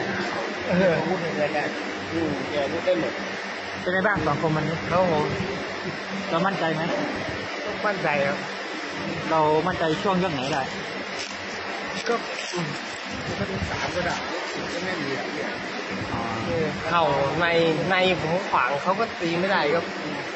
พูดในแรกแกพูดได้หมดเป็นไงบ้าง2 คนวันนี้แล้วผมเรามั่นใจไหมมั่นใจครับเรามั่นใจช่วงยกไหนได้ก็ถ้าเป็น3ก็ได้ก็ไม่มีอะไรเข่าในผมขวางเขาก็ตีไม่ได้ครับ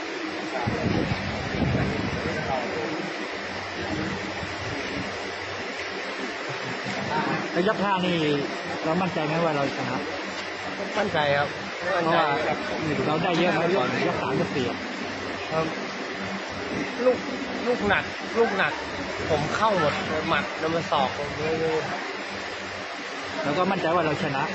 แล้วยก5นี่เรามั่นใจไหมว่าเราชนะมั่นใจครับเพราะว่าเราได้เยอะมาก่อนยก3 ยก 4 ครับลูกหนักผมเข้าหมดหมัดแล้วมันศอกผมเลยแล้วก็มั่นใจว่าเราชนะ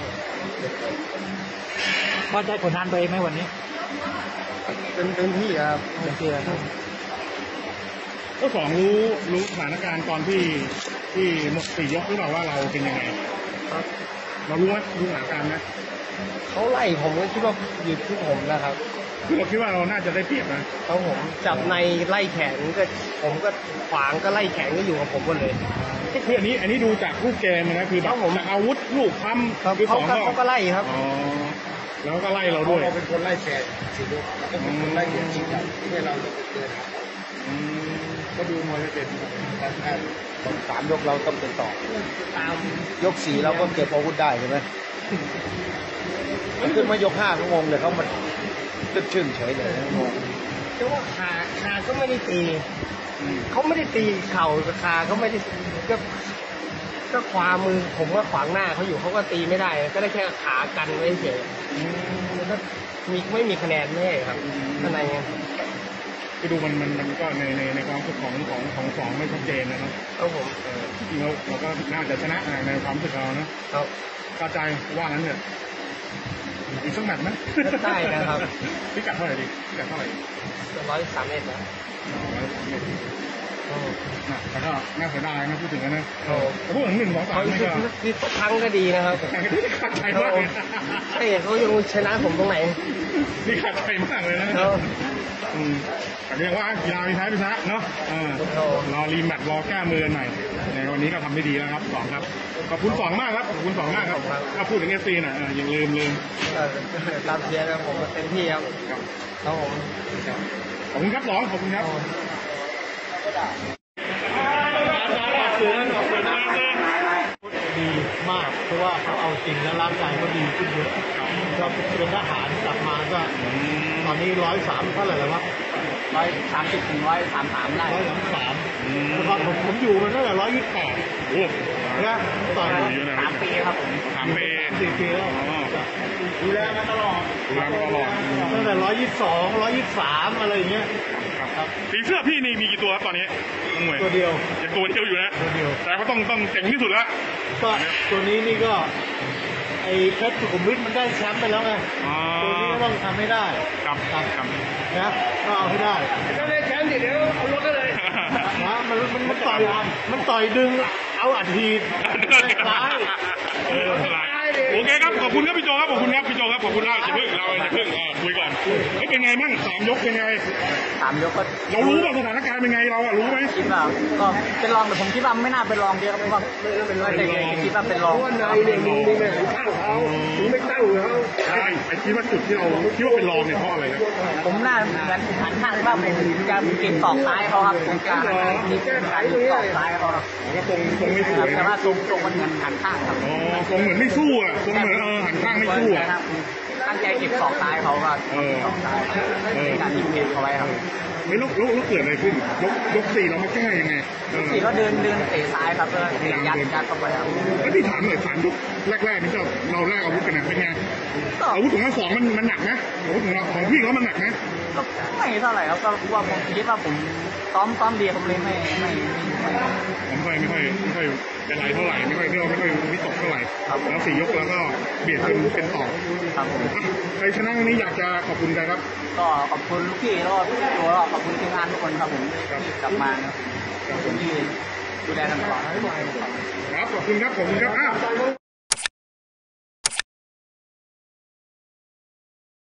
มั่นใจผลงานตัวเองไหมวันนี้เป็นที่ครับเป็นที่ครับก็รู้สถานการณ์ตอนที่หมด4 ยกหรือเปล่าว่าเราเป็นยังไงเรารู้สถานการณ์ไหมเขาไล่ผมก็คิดว่าหยุดที่ผมนะครับคือเราคิดว่าเราน่าจะได้เปรียบนะเขาผมจับในไล่แขนก็ผมก็ขวางก็ไล่แขนก็อยู่กับผมหมดเลยก็คืออันนี้ดูจากรูปเกมนะคือแบบจากอาวุธลูกค้ำคือเขาก็ไล่ครับอ๋อแล้วก็ไล่เราด้วยเราเป็นคนไล่แขนสิลูกแล้วก็เป็นคนไล่เหยียบจริงจังที่เราเดินก็ดูมวยเป็น 3 ยกเราต้องเป็นต่อตามยก 4เราก็เก็บอาวุธได้ใช่ไหมขึ้นมายก 5ก็งงเลยเขามันชึ่งเฉยเลยงงแต่ว่าขาก็ไม่ได้ตีเขาไม่ได้ตีเข่าขาก็ไม่ได้ก็ขวามือผมก็ขวางหน้าเขาอยู่เขาก็ตีไม่ได้ก็ได้แค่ขากันไว้เฉยก็ไม่มีคะแนนไม่ใช่ครับอะไรเงี้ยไปดูมันก็ในความรู้สึกของสองไม่ชัดเจนนะครับผมจริงๆเราก็น่าจะชนะในความรู้สึกเรานะครับกระจายว่านั้นเนี่ยอีกสักแมตช์ไหมได้นะครับพิกัดเท่าไหร่ดีพิกัดเท่าไหร่ 103 นะแล้วก็น่าเสียดายนะพูดถึงนะพูดถึง1 2 3 นี่ครั้งก็ดีนะครับขาดใจมากใช่เขายังชนะผมตรงไหนนี่ขาดใจมากเลยนะแต่เรียกว่ากีฬามีแพ้มีชนะเนาะรอรีแมตช์รอแก้มือใหม่ในวันนี้ก็ทำได้ดีแล้วครับ2ครับขอบคุณ2มากครับขอบคุณ2มากครับถ้าพูดถึงFCหน่อยยังลืมตามเชียร์นะผมเต็มที่ครับผมขอบคุณครับ2ขอบคุณครับดีมากเพราะว่าเขาเอาจริงและร่างกายเขาดีขึ้นเยอะเราเป็นทหารกลับมาก็ตอนนี้103เท่าไหร่แล้ววะ 130 ถึง 133ได้ 133แล้วก็ผมอยู่มาตั้งแต่128 โอ้นะต่อ 3 ปีครับผม 3 ปี 4 ปีแล้วดูแลมาตลอดตั้งแต่122 123อะไรอย่างเงี้ยครับสีเสื้อพี่นี่มีกี่ตัวครับตอนนี้น้องมวยตัวเดียวยังตัวเดียวอยู่นะแต่เขาต้องเจ๋งที่สุดแล้วก็ตัวนี้นี่ก็ไอ้เพชรสุขุมวิทมันได้แชมป์ไปแล้วไงตัวนี้ก็ต้องทำให้ได้ครับนะก็เอาให้ได้ถ้าได้แชมป์เดี๋ยวเอารถได้เลยนะมันต่อยดึงเอาอัดทีร้ายโอเคครับขอบคุณครับพี่โจครับขอบคุณครับพี่โจครับขอบคุณเราจะเพิ่งคุยก่อนเป็นไงมั่ง3 ยกเป็นไง 3 ยกก็เรารู้ว่าสถานการณ์เป็นไงเรารู้ไหมคิดว่าก็เป็นรองแต่ผมคิดว่าไม่น่าเป็นรองเดียวเพราะว่าเป็นรองแต่คิดว่าเป็นรองในเนี่ยมึงไม่ตั้งเขามึงไม่ตั้งเขาใช่ไอ้คิดว่าจุดที่เราคิดว่าเป็นรองเนี่ยเพราะอะไรนะผมน่าเหมือนหันข้างว่าผมจะเก็บศอกซ้ายเขาครับผมการมีการศอกซ้ายเขาครับก็ตรงไม่สวยแต่ว่าตรงมันเหมือนหันข้างครับอ๋อตรงเหมือนไม่สู้อ่ะตรงเหมือนหันข้างไม่สู้อ่ะตั้งใจเก็บศอกซ้ายเขาก็ศอกซ้ายการยิงเน็ตเขาไว้ครับไม่ลุกเกิดอะไรขึ้นยก 4เรามาแก้ยังไง 4ก็เดินเตะซ้ายครับยัดเข้าไปครับแล้วพี่ถามหน่อย3 ยกแรกนี่ก็เราแรกอาวุธกันนะเป็นไงอาวุธของเรา2มันหนักนะอาวุธของเราของพี่เขามันหนักนะก็ไม่เท่าไหร่ครับก็ว่าผมคิดว่าผมซ้อมดีผมเลยไม่ผมไม่ค่อยเป็นไรเท่าไหร่ไม่ค่อยวิตกเท่าไหร่แล้ว4 ยกแล้วก็เบียดเป็นต่อครับผมใครชนะวันนี้อยากจะขอบคุณใครครับก็ขอบคุณลูกพี่แล้วก็ตัวขอบคุณทีมงานทุกคนครับผมที่กลับมาขอบคุณที่ดูแลกันตลอดครับขอบคุณครับ